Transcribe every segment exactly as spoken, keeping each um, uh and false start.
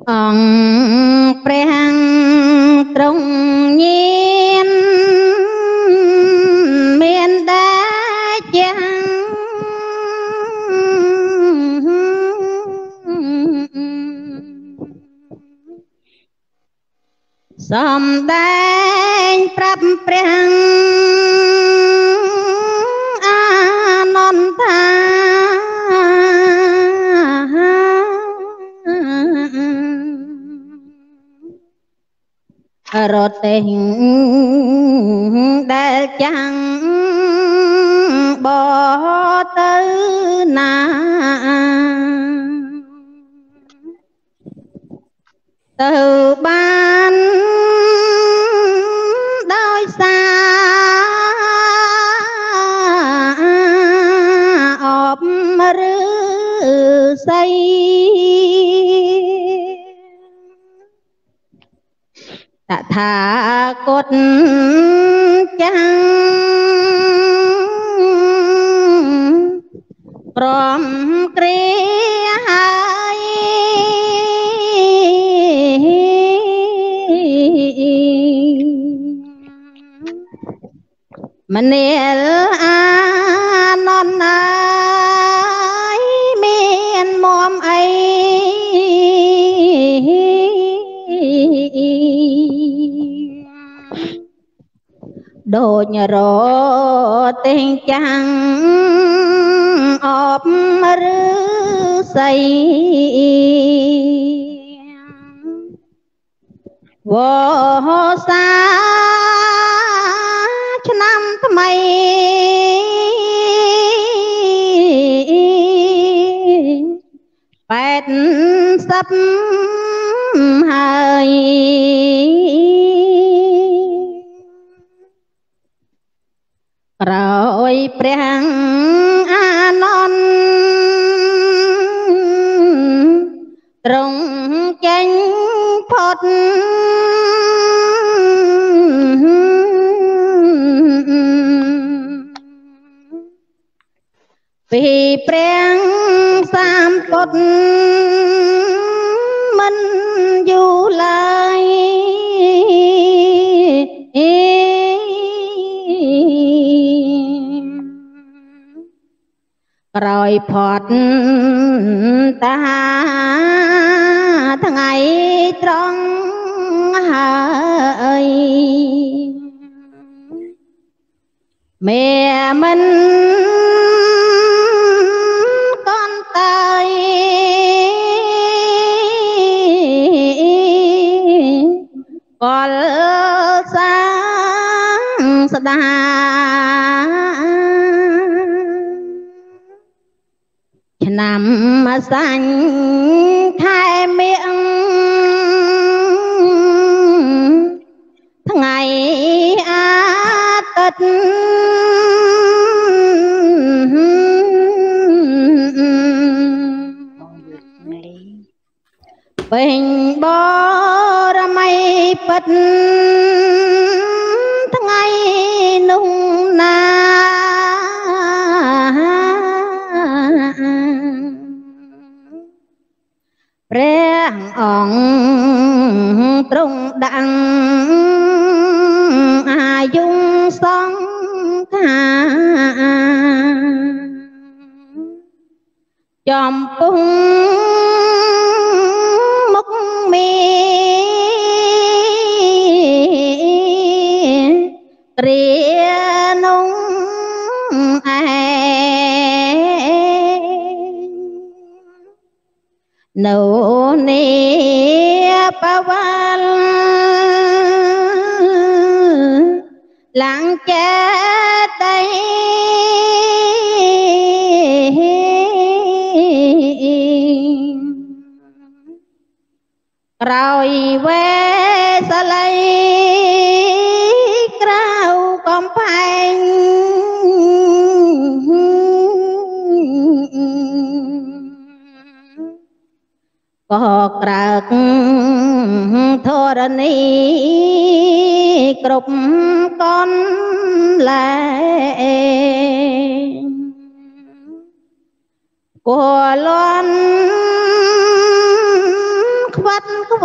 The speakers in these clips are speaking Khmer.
អង្គព្រះទ្រង់ញៀនមានដែរជាសំដែងប្រាប់ព្រះអានន្តារត់ទេងដែលចាំងបទៅណាទៅបានដោយសារអបឬសីតថាគតចាំងព្រមគ្រាហើយមនាលអានន្ទអើយមានមុំអីដូចរទេងចាំងអបឬសីវសាឆ្នាំថ្មីបែតសិបហើយក្រោយព្រះអានន្ទទ្រង់ចេញផុតពីព្រះសាមពុទ្ធមិនយូរឡើយក្រោយផុតតាថ្ងៃត្រង់ហើយមេមិនកន់តើយកលសាស្ដាឆ្នាំសាញ់ខែមៀងថ្ងៃអាទិត្យពេញបរមីពិតថ្ងៃនោះណាព្រះអង្គទ្រង់ដាក់អាយុសង្ខាចំពុងមុខមានត្រានោះឯនៅនេះបវលឡើងចេតៃក្រោយវេសល័យក្រៅកំផែងក៏ក្រើកធរណីគ្រប់កនលែងគួរលន់ខ្វាดแห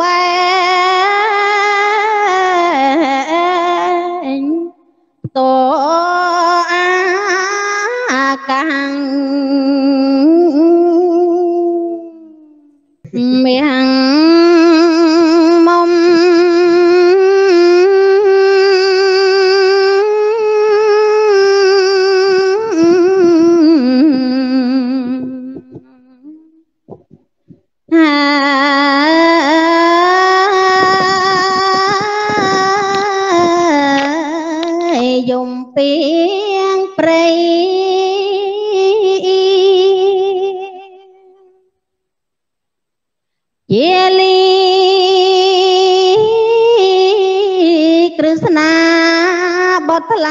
วนตัวอากังเมียงมอมหายมเปียงเปรยเยลีกฤษณาบทไหล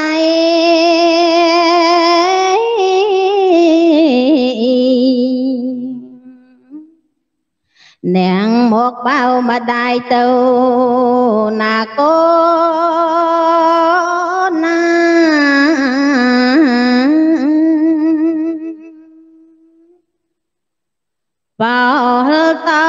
แนงหมกเบามาได้เต้านาโกนาเป่าตา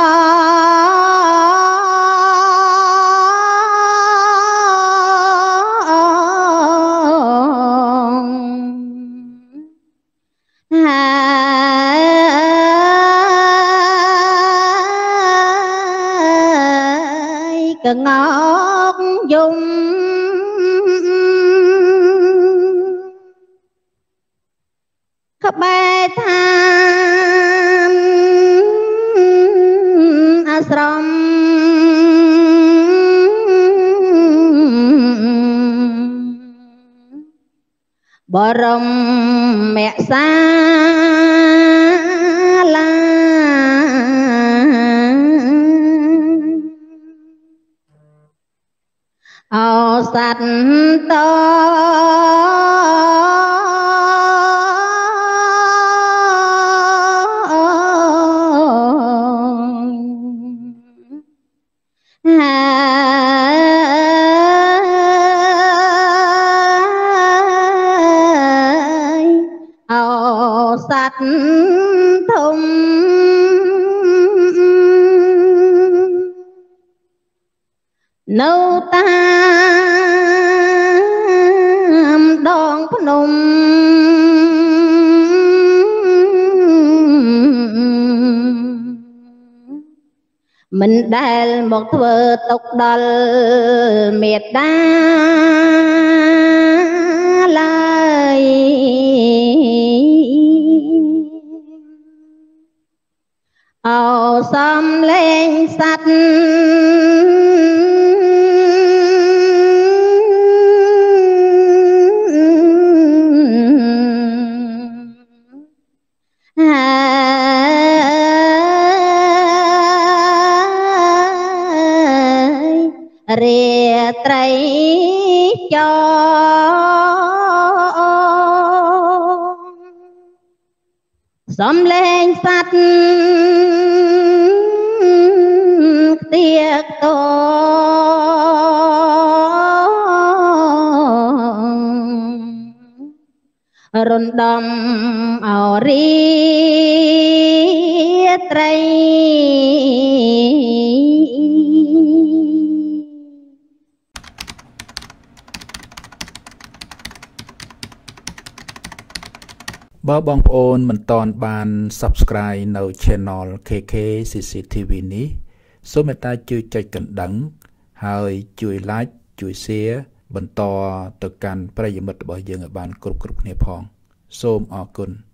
ก็งอกยุ่งขบายทานอาสรมบรมแม่สาลาเอาสัตว์ตหายเอาสัตว์ทมโนตามดองพนมมันได้หมกเธอตกดอลเมียดดาลายเอาซ้ำเล่งสัตว์เรียไตรจอสมเลงสัตว์เตียกโตรนดมเอาเรียไตรบ่บองโอนมันตอนบาน Subscribe ใน Channel เค เค ซี ซี ที วี นี้សូមមេត្តាជួយចុចកណ្ដឹងហើយជួយ Like ជួយ Share បន្តទៅកាន់ប្រិយមិត្តរបស់យើងឲ្យបានគ្រប់គ្រប់គ្នាផងសូមអរគុណ